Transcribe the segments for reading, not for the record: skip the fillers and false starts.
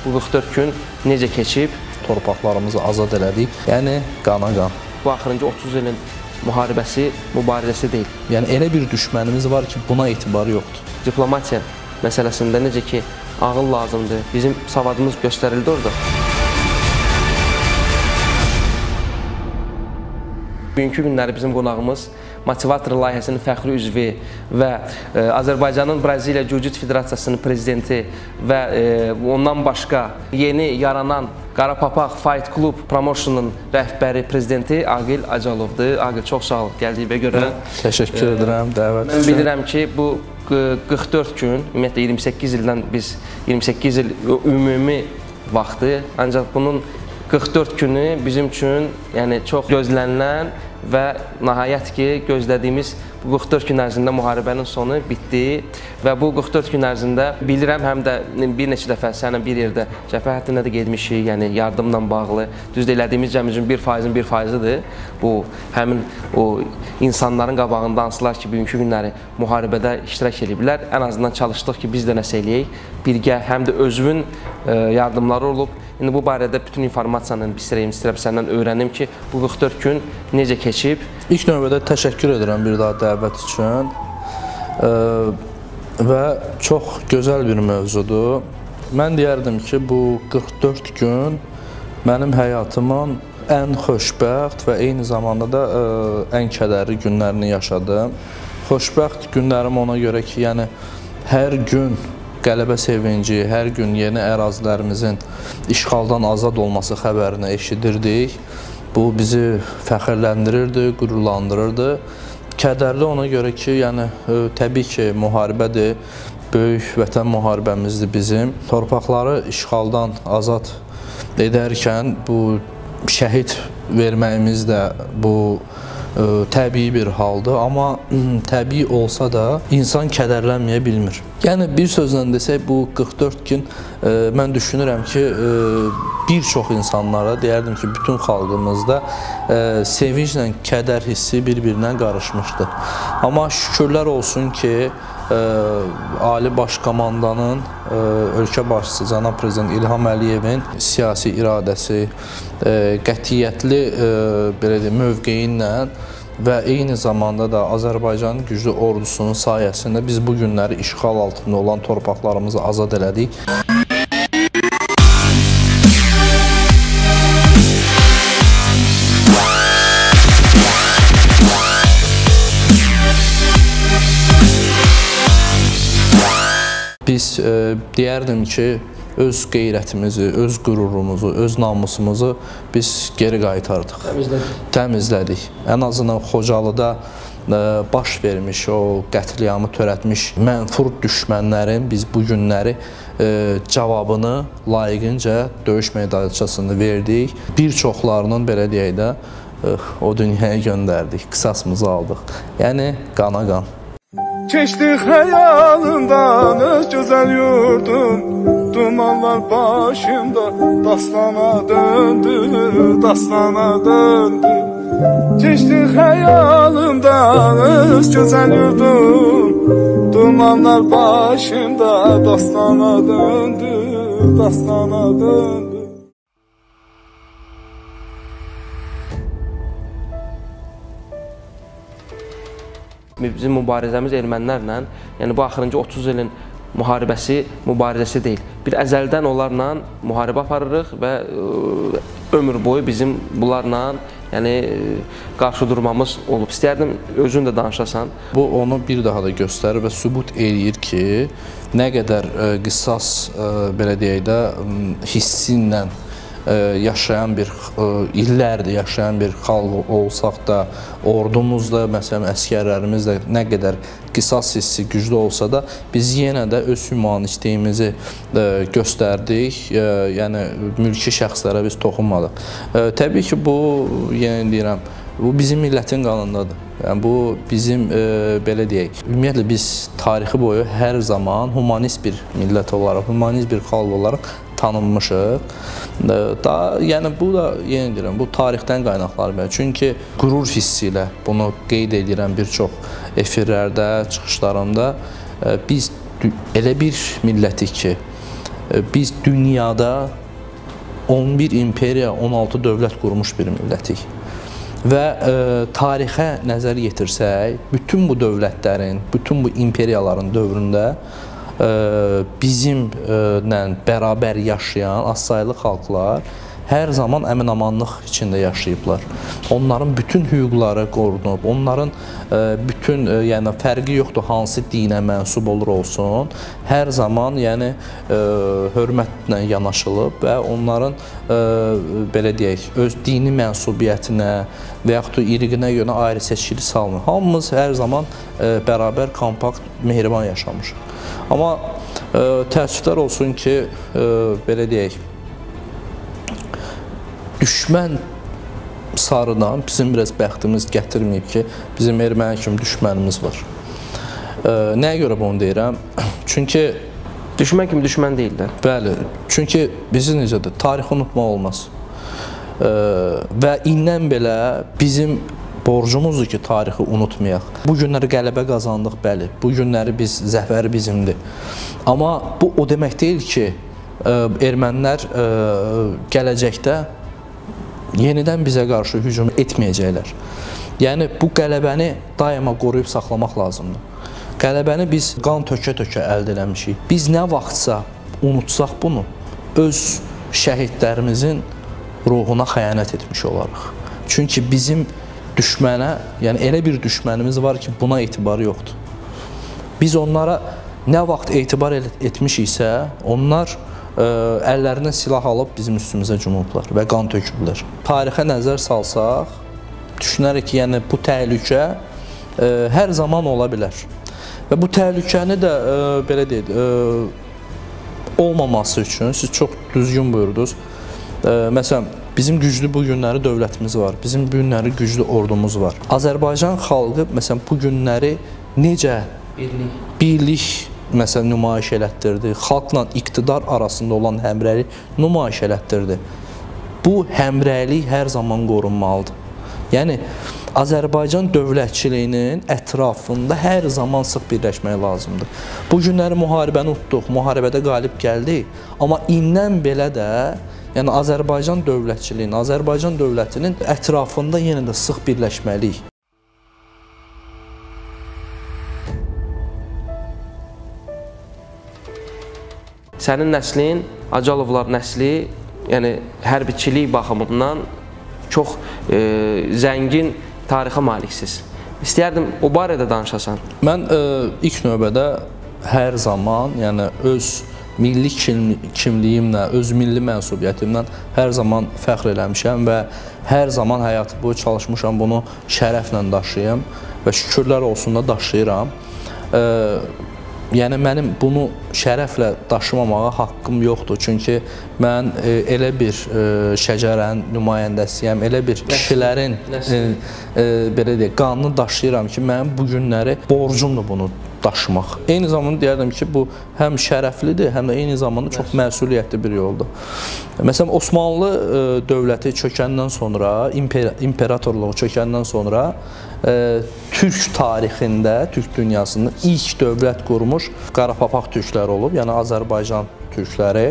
bu 44 gün necə keçib? Torpaqlarımızı azad elədik, yəni qana qan. Bu axırıncı 30 ilin müharibəsi, mübarizəsi deyil. Yəni elə bir düşmənimiz var ki, buna etibarı yoxdur. Diplomatiya məsələsində necə ki, ağıl lazımdır, bizim savadımız göstərildi orada. Bugünkü günləri bizim qonağımız Motivator layihəsinin fəxri üzvü və Azərbaycanın Braziliya Jiu-Jitsu Federasiyasının prezidenti və ondan başqa yeni yaranan Qara Papaq Fight Club Promotion'un rəhbəri prezidenti Aqil Acalovdur. Aqil, çox sağ ol gəldiyinə görə. Təşəkkür edirəm dəvət üçün. Mən bilirəm ki, bu 44 gün, ümumiyyətlə 28 ildən biz 28 il ümumi vaxtı, ancaq bunun 44 günü bizim üçün yəni çox gözlənilən və nəhayət ki, gözlədiyimiz bu 44 gün ərzində müharibənin sonu bitdi və bu 44 gün ərzində bilirəm, həm də bir neçə dəfə səninlə bir yerdə cəbhə həddinə də getmişik, yəni yardımla bağlı. Düzdür, elədiyimiz cəmicin 1%-in 1%-dır. Bu, həmin o insanların qabağında hansılar ki, bugünkü günləri müharibədə iştirak ediblər. Ən azından çalışdıq ki, biz də nəsə eləyək. Birgə, həm də özünün yardımları olub. İndi bu barədə bütün informasiyanı istəyirəm səndən öyrənim ki, bu 44 gün necə keçib? İlk növbədə təşəkkür edirəm bir daha dəvət üçün və çox gözəl bir mövzudur. Mən deyərdim ki, bu 44 gün mənim həyatımın ən xoşbəxt və eyni zamanda da ən kədərli günlərini yaşadım. Xoşbəxt günlərim ona görə ki, yəni hər gün qələbə sevinci, hər gün yeni ərazilərimizin işğaldan azad olması xəbərini eşidirdik. Bu bizi fəxrləndirirdi, qürurlandırırdı. Kədərli ona görə ki, yəni təbii ki, müharibədir, böyük vətən müharibəmizdir bizim. Torpaqları işğaldan azad edərkən bu şəhid verməyimiz də bu təbii bir haldır, amma təbii olsa da insan kədərlənməyə bilmir. Yəni bir sözlə desək, bu 44 gün mən düşünürəm ki, bir çox insanlara, deyərdim ki, bütün xalqımızda sevinclə kədər hissi bir-birinə qarışmışdır. Amma şükürlər olsun ki, Ali Baş Komandanın, ölkə başçısı cənab prezident İlham Əliyevin siyasi iradəsi, qətiyyətli mövqeyi ilə və eyni zamanda da Azərbaycanın güclü ordusunun sayəsində biz bu günləri işğal altında olan torpaqlarımızı azad elədik. Biz deyərdim ki, öz qeyrətimizi, öz qürurumuzu, öz namusumuzu biz geri qaytardıq. Təmizlədik. Ən azından Xocalıda baş vermiş, o qətliamı törətmiş mənfur düşmənlərin biz bu günləri cavabını layiqincə döyüş meydançasında verdik. Bir çoxlarının, belə deyək də, o dünyaya göndərdik, qisasımızı aldıq. Yəni, qana qan. Keçdi xəyalımdan öz gözəl yurdum, dumanlar başımda dastana döndü, dastana döndü. Keçdi xəyalımdan öz gözəl yurdum, dumanlar başımda dastana döndü, dastana döndü. Bizim mübarizəmiz ermənilərlə, yəni bu axırıncı 30 ilin mübarizəsi deyil. Bir əzəldən onlarla müharibə aparırıq və ömür boyu bizim bunlarla qarşı durmamız olub. İstəyərdim, özün də danışasan. Bu onu bir daha da göstərir və sübut eləyir ki, nə qədər qisas, belə deyək də, hissi ilə yaşayan bir, illərdir yaşayan bir xalq olsaq da, ordumuzda, məsələn, əskərlərimiz də nə qədər qisas hissi güclü olsa da, biz yenə də öz hümanistiyimizi göstərdik, yəni mülki şəxslərə biz toxunmadıq. Təbii ki, bu, yenə deyirəm, bu bizim millətin qanındadır. Yəni, bu bizim, belə deyək, ümumiyyətlə biz tarixi boyu hər zaman humanist bir millət olaraq, humanist bir xalq olaraq tanınmışıq. Yəni, bu da, yenə deyirəm, bu tarixdən qaynaqlanır. Çünki qürur hissi ilə bunu qeyd edirəm bir çox efirlərdə, çıxışlarımda. Biz elə bir millətik ki, biz dünyada 11 imperiya, 16 dövlət qurmuş bir millətik. Və tarixə nəzər yetirsək, bütün bu dövlətlərin, bütün bu imperiyaların dövründə bizimlə bərabər yaşayan azsaylı xalqlar hər zaman əmin-amanlıq içində yaşayıblar. Onların bütün hüquqları qorunub, onların bütün, yəni fərqi yoxdur hansı dinə mənsub olur olsun, hər zaman yəni hörmətlə yanaşılıb və onların belə deyək, öz dini mənsubiyyətinə və yaxud da irqinə görə ayrı seçkili salmır. Hamımız hər zaman bərabər, kompakt, mehriban yaşamışıq. Amma təəssüflər olsun ki, belə deyək, düşmən sarıdan bizim biraz bəxtimiz gətirməyib ki, bizim erməni kimi düşmənimiz var. Nəyə görə bunu deyirəm? Çünki düşmən kimi düşmən deyillər. Bəli, çünki bizi necədir? Tarixi unutmaq olmaz. Və indən belə bizim borcumuzdur ki, tarixi unutmayaq. Bu günləri qələbə qazandıq, bəli. Bu günləri biz, zəfər bizimdir. Amma bu o demək deyil ki, ermənilər gələcəkdə yenidən bizə qarşı hücum etməyəcəklər. Yəni, bu qələbəni daima qoruyub saxlamaq lazımdır. Qələbəni biz qan tökə-tökə əldə eləmişik. Biz nə vaxtsa unutsaq bunu, öz şəhidlərimizin ruhuna xəyanət etmiş olarıq. Çünki bizim düşmənə, yəni elə bir düşmənimiz var ki, buna etibar yoxdur. Biz onlara nə vaxt etibar etmişiksə, onlar əllərinə silah alıb bizim üstümüzə cumublar və qan töküblər. Tarixə nəzər salsaq, düşünərək ki, yəni bu təhlükə hər zaman ola bilər. Və bu təhlükəni də belə deyək, olmaması üçün siz çox düzgün buyurdunuz. Məsələn, bizim güclü bu günləri dövlətimiz var, bizim bu günləri güclü ordumuz var. Azərbaycan xalqı, məsələn, bu günləri necə birlik məsələn, nümayiş elətdirdi, xalqla iqtidar arasında olan həmrəylik nümayiş elətdirdi. Bu həmrəylik hər zaman qorunmalıdır. Yəni, Azərbaycan dövlətçiliyinin ətrafında hər zaman sıx birləşmək lazımdır. Bu günləri müharibəni utduq, müharibədə qalib gəldik, amma indən belə də yəni Azərbaycan dövlətçiliyinin, Azərbaycan dövlətinin ətrafında yenə də sıx birləşməliyik. Sənin nəslin, Acalovlar nəsli, yəni hərbiçilik baxımından çox zəngin tarixə maliksiz. İstəyərdim o barədə danışasan. Mən ilk növbədə hər zaman, yəni öz milli kimliyimlə, öz milli mənsubiyyətimlə hər zaman fəxr eləmişəm və hər zaman həyatı boyu çalışmışam bunu şərəflə daşıyım və şükürlər olsun da daşıyıram. Yəni, mənim bunu şərəflə daşımamağa haqqım yoxdur. Çünki mən elə bir şəcərənin nümayəndəsiyəm, elə bir kişilərin belə deyək, qanını daşıyıram ki, mənim bu günləri borcumdur bunu daşımaq. Eyni zamanda deyərdim ki, bu həm şərəflidir, həm də eyni zamanda çox məsuliyyətli bir yoldur. Məsələn, Osmanlı dövləti çökəndən sonra, imperatorluğu çökəndən sonra Türk tarixində, Türk dünyasında ilk dövlət qurmuş Qarapapaq türkləri olub, yəni Azərbaycan türkləri,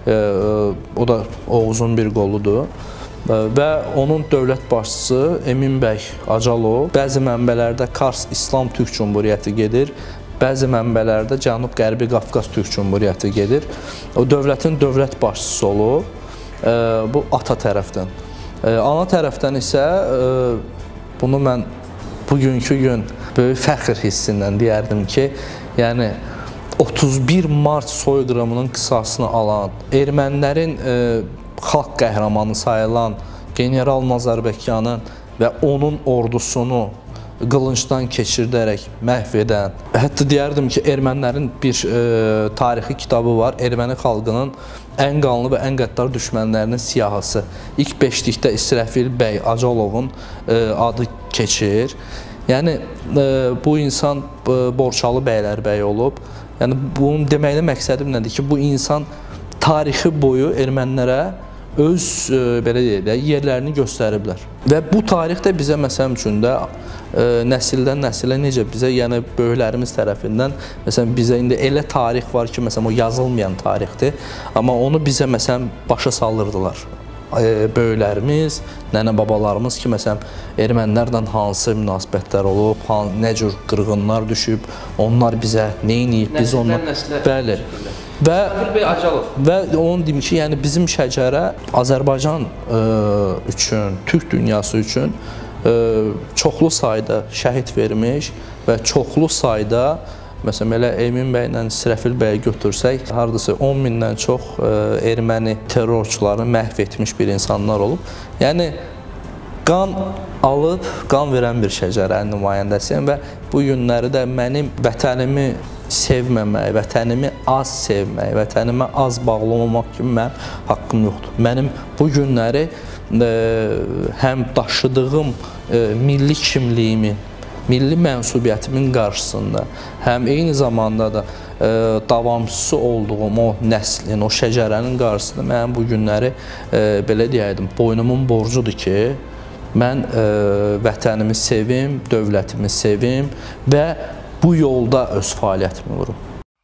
o da Oğuzun bir qoludur. Və onun dövlət başçısı Emin bəy Acalov, bəzi mənbələrdə Kars İslam Türk Cumhuriyyəti gedir, bəzi mənbələrdə Cənub-Qərbi Qafqaz Türk Cumhuriyyəti gedir. O dövlətin dövlət başçısı olub, bu ata tərəfdən. Ana tərəfdən isə bunu mən bugünkü gün böyük fəxr hissindən deyərdim ki, yəni 31 mart soyqırımının qisasını alan, ermənilərin xalq qəhrəmanı sayılan General Nazarbəkyanın və onun ordusunu qılıncdan keçirdərək məhv edən, hətta deyərdim ki, ermənilərin bir tarixi kitabı var, erməni xalqının ən qanlı və ən qəddar düşmənlərinin siyahısı. İlk beşlikdə İsrəfil bəy Acalovun adı keçir. Yəni, bu insan Borçalı bəylərbəy olub. Yəni, bunun deməklə məqsədim nədir ki, bu insan tarixi boyu ermənilərə öz belə deyək, yerlərini göstəriblər. Və bu tarix də bizə məsələn üçün də nəsildən nəsilə necə bizə, yəni böyüklərimiz tərəfindən, məsələn, bizə indi elə tarix var ki, məsələn, o yazılmayan tarixdir, amma onu bizə, məsələn, başa salırdılar. Böyüklərimiz, nənə-babalarımız ki, məsələn, ermənilərlə hansı münasibətlər olub, nə cür qırğınlar düşüb, onlar bizə nə edib, biz onlar... Bəli. Və onu deyim ki, yəni bizim şəcərə Azərbaycan üçün, Türk dünyası üçün çoxlu sayda şəhid vermiş və çoxlu sayda, məsələn, elə Emin bəylə İsrəfil bəyi götürsək, hardasa 10 mindən çox erməni terrorçularını məhv etmiş bir insanlar olub. Yəni, qan alıb, qan verən bir şəcərənin nümayəndəsiyəm və bu günləri də mənim vətənimi sevməmək, vətənimi az sevmək, vətənimə az bağlı olmamaq kimi mənim haqqım yoxdur. Mənim bu günləri həm daşıdığım milli kimliyimin, milli mənsubiyyətimin qarşısında, həm eyni zamanda da davamçısı olduğum o nəslin, o şəcərənin qarşısında mənim bu günləri, belə deyəydim, boynumun borcudur ki, mən vətənimi sevim, dövlətimi sevim və bu yolda öz fəaliyyətimi vurum.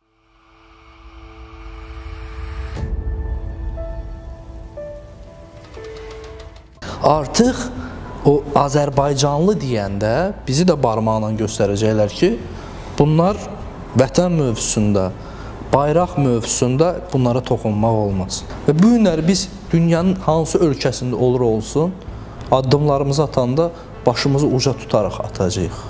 Artıq o Azərbaycanlı deyəndə bizi də barmaqla göstərəcəklər ki, bunlar vətən mövzusunda, bayraq mövzusunda bunlara toxunmaq olmaz. Və bu günləri biz dünyanın hansı ölkəsində olur olsun, addımlarımızı atanda başımızı uca tutaraq atacağıq.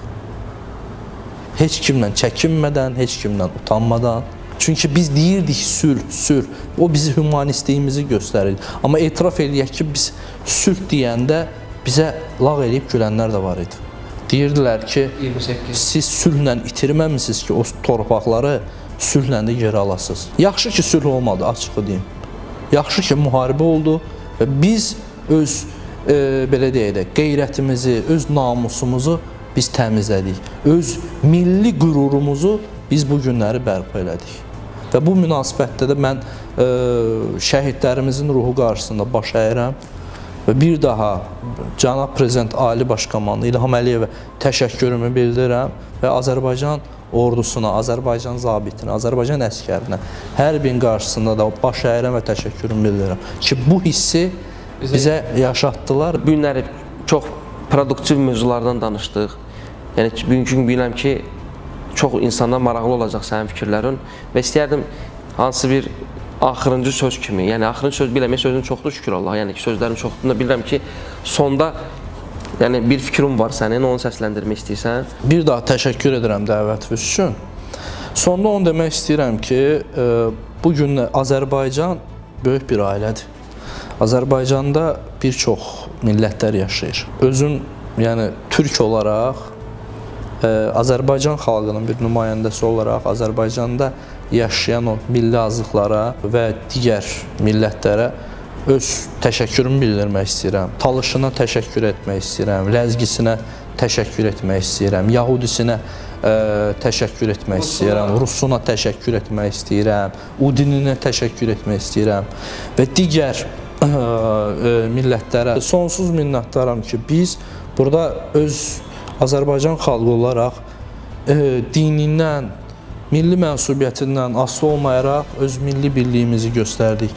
Heç kimlə çəkinmədən, heç kimlə utanmadan. Çünki biz deyirdik sülh. O bizi humanistliyimizi göstərir. Amma etiraf eləyək ki, biz sülh deyəndə bizə lağ eləyib gülənlər də var idi. Deyirdilər ki, 28. Siz sülhlə itirməmisiniz ki, o torpaqları sülhlə də geri alasınız. Yaxşı ki, sülh olmadı, açığı deyim. Yaxşı ki, müharibə oldu və biz öz, belə deyək də, qeyrətimizi, öz namusumuzu biz təmizlədik. Öz milli qürurumuzu biz bu günləri bərpa elədik. Və bu münasibətdə də mən şəhidlərimizin ruhu qarşısında baş əyirəm və bir daha Cənab Prezident Ali Başkomandan İlham Əliyevə təşəkkürümü bildirirəm və Azərbaycan ordusuna, Azərbaycan zabitinə, Azərbaycan əskərinə hər birinin qarşısında da baş əyirəm və təşəkkürümü bildirirəm ki, bu hissi bizə yaşatdılar. Bu günləri çox produktiv mövzulardan danışdıq. Yəni, bugünkü gün bilirəm ki, çox insandan maraqlı olacaq sənin fikirlərin və istəyərdim hansı bir axırıncı söz kimi, yəni axırıncı söz biləm, sözün çoxdur şükür Allah, yəni ki, sözlərin çoxdur da bilirəm ki, sonda yəni bir fikrim var sənin, onu səsləndirmək istəyirsən. Bir daha təşəkkür edirəm dəvətiniz üçün. Sonda onu demək istəyirəm ki, bu gün Azərbaycan böyük bir ailədir. Azərbaycanda bir çox millətlər yaşayır. Özüm, yəni Türk olaraq, Azərbaycan xalqının bir nümayəndəsi olaraq Azərbaycanda yaşayan o milli azlıqlara və digər millətlərə öz təşəkkürümü bildirmək istəyirəm. Talışına təşəkkür etmək istəyirəm, ləzgisinə təşəkkür etmək istəyirəm, yahudisinə təşəkkür etmək istəyirəm, rusuna təşəkkür etmək istəyirəm, udininə təşəkkür etmək istəyirəm və digər millətlərə sonsuz minnətdaram ki, biz burada öz Azərbaycan xalqı olaraq dinindən, milli mənsubiyyətindən asılı olmayaraq öz milli birliyimizi göstərdik.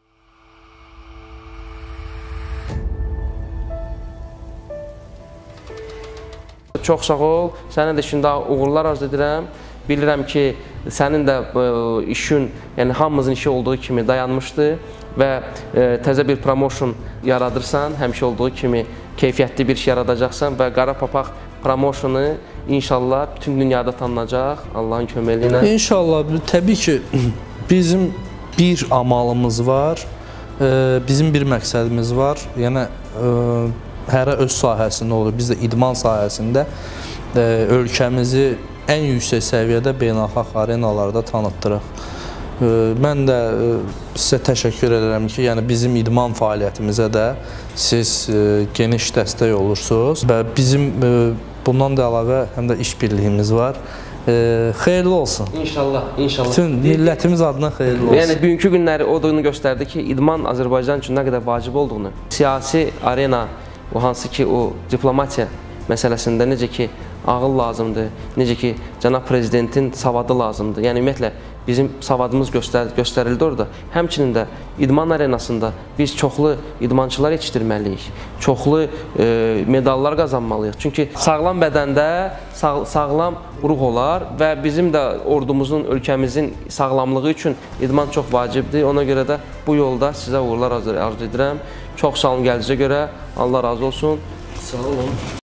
Çox sağ ol, sənə də şimdi uğurlar arzu edirəm. Bilirəm ki, sənin də işin, yəni hamımızın işi olduğu kimi dayanmışdı və təzə bir promotion yaradırsan, həmişə olduğu kimi keyfiyyətli bir iş yaradacaqsan və Qara Papaq promotionu inşallah bütün dünyada tanınacaq Allahın köməyi ilə. İnşallah, təbii ki, bizim bir amalımız var, bizim bir məqsədimiz var. Yəni, hərə öz sahəsində olur. Biz də idman sahəsində ölkəmizi ən yüksək səviyyədə beynəlxalq arenalarda tanıtdırıq. Mən də sizə təşəkkür edirəm ki, yəni bizim idman fəaliyyətimizə də siz geniş dəstək olursunuz və bizim bundan da əlavə həm də iş birliyimiz var. Xeyirli olsun. İnşallah, inşallah. Bütün millətimiz adına xeyirli olsun. Yəni, bugünkü günləri olduğunu göstərdi ki, idman Azərbaycan üçün nə qədər vacib olduğunu, siyasi arena, o hansı ki, o diplomatiya məsələsində necə ki ağıl lazımdır, necə ki cənab prezidentin savadı lazımdır. Yəni ümumiyyətlə bizim savadımız göstərildi orada. Həmçinin də idman arenasında biz çoxlu idmançılar yetişdirməliyik, çoxlu medallar qazanmalıyıq. Çünki sağlam bədəndə sağlam ruh olar və bizim də ordumuzun, ölkəmizin sağlamlığı üçün idman çox vacibdir. Ona görə də bu yolda sizə uğurlar arzu edirəm. Çox sağ olun gəldiyinizə görə. Allah razı olsun. Sağ olun.